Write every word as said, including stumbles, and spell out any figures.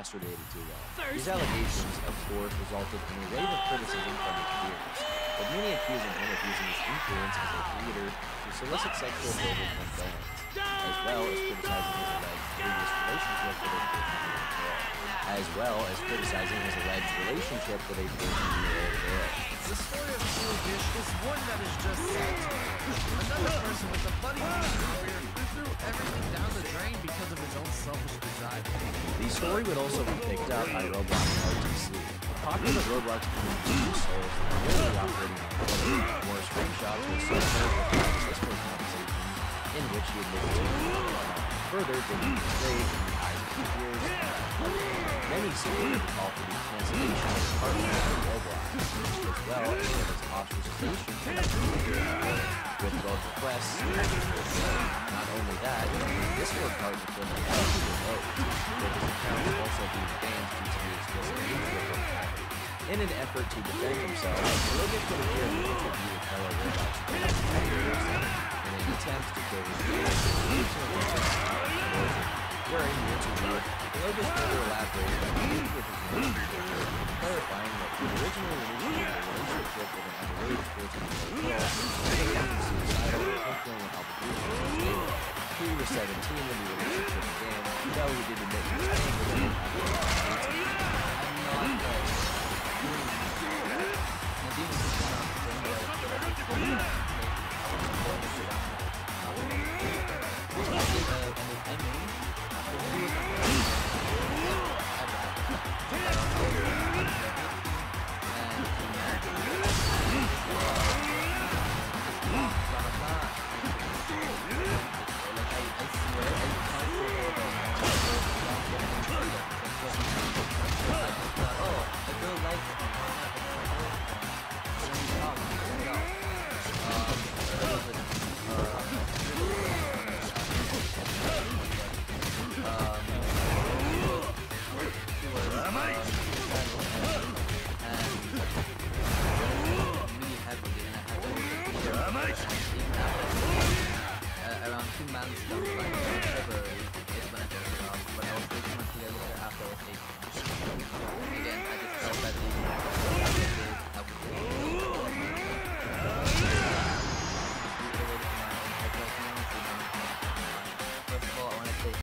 masturbated too well. These allegations, of course, resulted in a wave of criticism from his peers, with many accusing him of using his influence as a creator to solicit sexual favors from fans, as well as criticizing his alleged previous relationship with a fourteen-year-old girl, as well as criticizing his alleged relationship with a fourteen-year-old girl. The story of Dish is one that is just sad. Another person with a buddy career who threw everything down the drain because of his own selfish desire. The story would also be picked up by Roblox R T C, a popular Roblox community source really operating on Twitter, where screenshots with some of his Discord conversations in which he admitted to further being betrayed in the eyes of his peers. Many supported the call for the cancellation of his partnership with Roblox, as well as for his ostracization from the community, with both requests and discord. Not only that, his Discord partnership was also revoked, with his account also being banned due to the explicit nature of it. In an effort to defend himself, Logan could appear in an interview with fellow Roblox creators in an attempt to kill his peers. During the interview, Logan further elaborated on the nature of his relationship, clarifying that he originally initiated a relationship with an underage fourteen-year-old girl who became suicidal and fulfilling an obligation to his neighbor. He was seventeen when the relationship began, though he did admit he was staying with him after he was eighteen. I'm not like... Nadine is one of the things that around two months down the line, February, is when I got it off, but I was pretty much together after I was eight.